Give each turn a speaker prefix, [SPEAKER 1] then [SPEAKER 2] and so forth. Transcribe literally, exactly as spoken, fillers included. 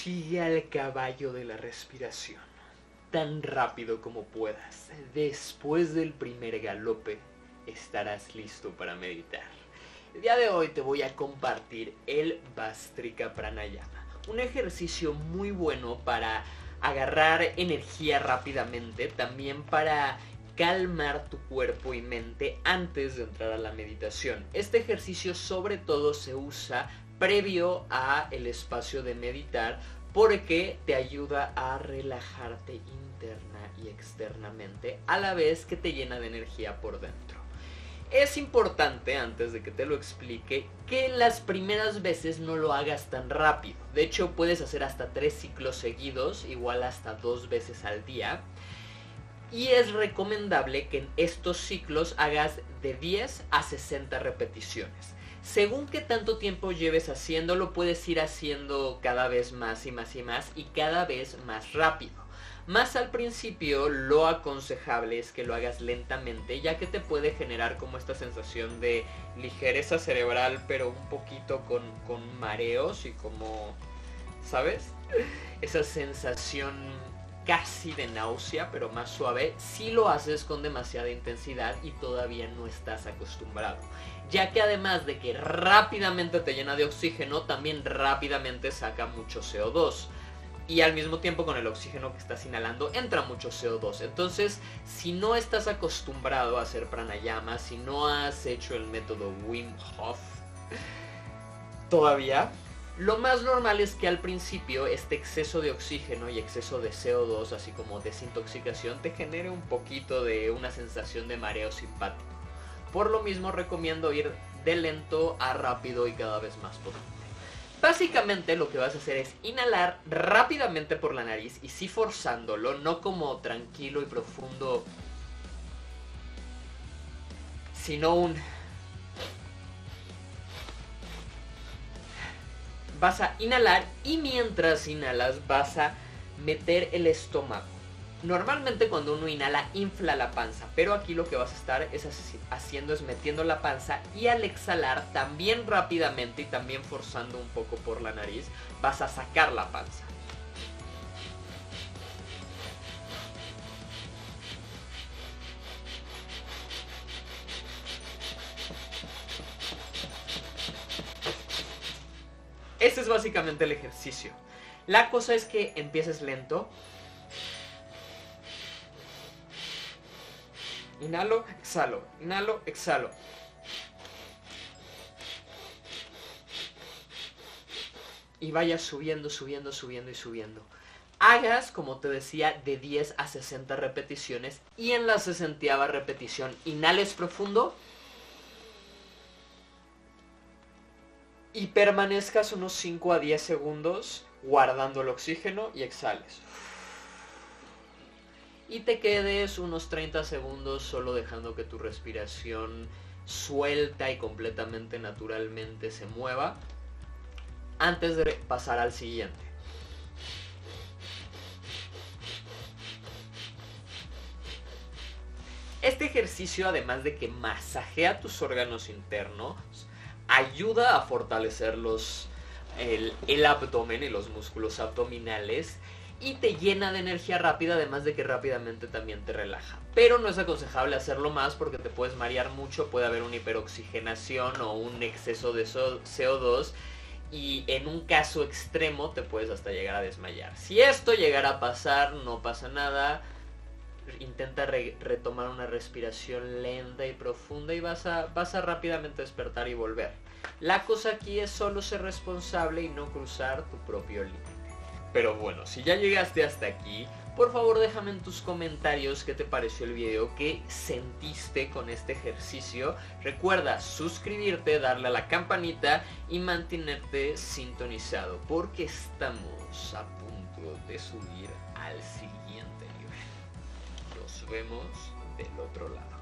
[SPEAKER 1] Sigue al caballo de la respiración, tan rápido como puedas. Después del primer galope, estarás listo para meditar. El día de hoy te voy a compartir el Bhastrika Pranayama, un ejercicio muy bueno para agarrar energía rápidamente, también para calmar tu cuerpo y mente antes de entrar a la meditación. Este ejercicio sobre todo se usa previo a el espacio de meditar porque te ayuda a relajarte interna y externamente a la vez que te llena de energía por dentro. Es importante, antes de que te lo explique, que las primeras veces no lo hagas tan rápido. De hecho, puedes hacer hasta tres ciclos seguidos, igual hasta dos veces al día. Y es recomendable que en estos ciclos hagas de diez a sesenta repeticiones. Según qué tanto tiempo lleves haciéndolo, puedes ir haciendo cada vez más y más y más y cada vez más rápido. Más al principio, lo aconsejable es que lo hagas lentamente, ya que te puede generar como esta sensación de ligereza cerebral, pero un poquito con, con mareos y como, ¿sabes? Esa sensación casi de náusea, pero más suave, si lo haces con demasiada intensidad y todavía no estás acostumbrado. Ya que además de que rápidamente te llena de oxígeno, también rápidamente saca mucho C O dos. Y al mismo tiempo con el oxígeno que estás inhalando entra mucho C O dos. Entonces, si no estás acostumbrado a hacer pranayama, si no has hecho el método Wim Hof todavía, lo más normal es que al principio este exceso de oxígeno y exceso de C O dos, así como desintoxicación, te genere un poquito de una sensación de mareo simpático. Por lo mismo recomiendo ir de lento a rápido y cada vez más potente. Básicamente lo que vas a hacer es inhalar rápidamente por la nariz y sí forzándolo, no como tranquilo y profundo, sino un... Vas a inhalar y mientras inhalas vas a meter el estómago. Normalmente cuando uno inhala infla la panza, pero aquí lo que vas a estar es haciendo es metiendo la panza y al exhalar también rápidamente y también forzando un poco por la nariz vas a sacar la panza. Este es básicamente el ejercicio. La cosa es que empieces lento. Inhalo, exhalo, inhalo, exhalo. Y vayas subiendo, subiendo, subiendo y subiendo. Hagas, como te decía, de diez a sesenta repeticiones. Y en la sesentava repetición, inhales profundo. Y permanezcas unos cinco a diez segundos guardando el oxígeno y exhales. Y te quedes unos treinta segundos solo dejando que tu respiración suelta y completamente naturalmente se mueva antes de pasar al siguiente. Este ejercicio, además de que masajea tus órganos internos, ayuda a fortalecer los, el, el abdomen y los músculos abdominales y te llena de energía rápida, además de que rápidamente también te relaja. Pero no es aconsejable hacerlo más porque te puedes marear mucho, puede haber una hiperoxigenación o un exceso de C O dos y en un caso extremo te puedes hasta llegar a desmayar. Si esto llegara a pasar, no pasa nada. Intenta re retomar una respiración lenta y profunda y vas a, vas a rápidamente despertar y volver. La cosa aquí es solo ser responsable y no cruzar tu propio límite. Pero bueno, si ya llegaste hasta aquí, por favor déjame en tus comentarios qué te pareció el video, qué sentiste con este ejercicio. Recuerda suscribirte, darle a la campanita y mantenerte sintonizado porque estamos a punto de subir al siguiente nivel. Nos vemos del otro lado.